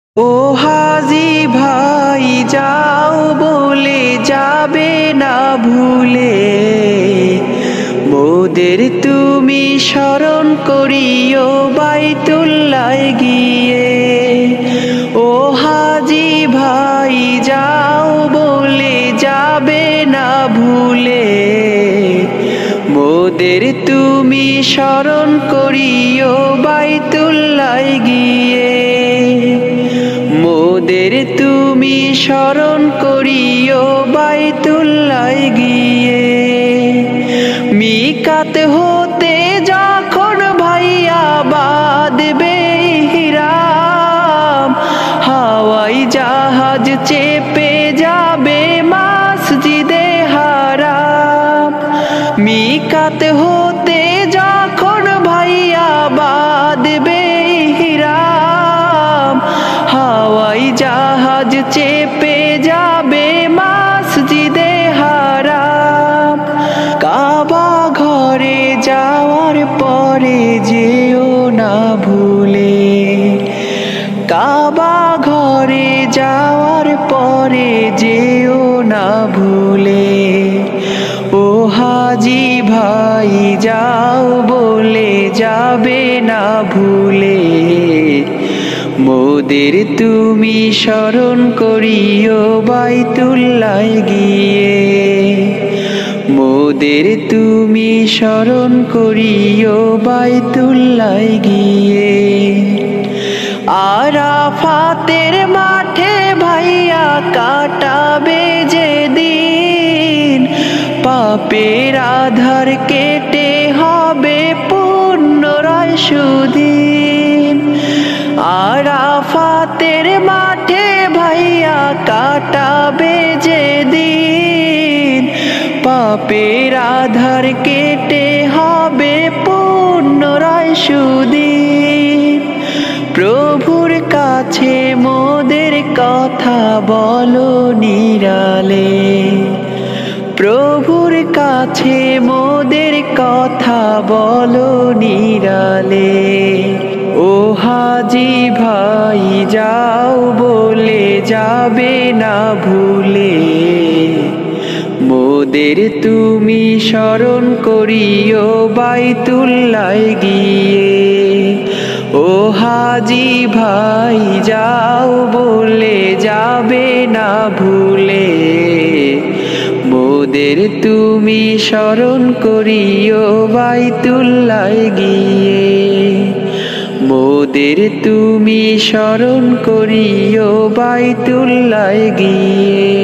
ও হাজি ভাই যাও বলে যাবে না ভুলে, মোদের তুমি স্মরণ করিও বাইতুল্লাহ গিয়ে। ও হাজি ভাই যাও বলে যাবে না ভুলে, মোদের তুমি স্মরণ করিও বাইতুল্লাহ গিয়ে। মোদের তুমি স্মরণ করিও বাইতুল্লাহ গিয়ে। মিকাত হতে যখন ভাইয়া বাঁধবে ইহরাম, হাওয়াই জাহাজ চেপে যাবে মসজিদে হারাম। মিকাত হতে যখন ভাইয়া বাঁধবে ইহরাম, হাওয়াই জাহাজ চেপে যাবে মসজিদে হারাম। কাবা ঘরে যাওয়ার পরে যেও না ভুলে, কাবা ঘরে যাওয়ার পরে যেও না ভুলে। ও হাজি ভাই যাও বলে যাবে না ভুলে, মোদের তুমি স্মরণ করিও বাইতুল্লাহ গিয়ে। মোদের তুমি স্মরণ করিও বাইতুল্লাহ গিয়ে। আরাফাতের মাঠে ভাইয়া কাটাবে যেদিন, পাপের আধার কেটে হবে পুনরায় সুদিন। আরাফাতের মাঠে ভাইয়া কাটাবে যেদিন, পাপের আধার কেটে হবে পুনরায় সুদিন। প্রভুর কাছে মোদের কথা বলো নিরালে, প্রভুর কাছে মোদের কথা বলো নিরালে। ও হাজি ভাই যাও বলে যাবে না ভুলে, মোদের তুমি স্মরণ করিও বাইতুল্লাহ গিয়ে। ও হাজি ভাই যাও বলে যাবে না ভুলে, মোদের তুমি স্মরণ করিও বাইতুল্লাহ গিয়ে। মোদের তুমি স্মরণ করিও বাইতুল্লাহ গিয়ে।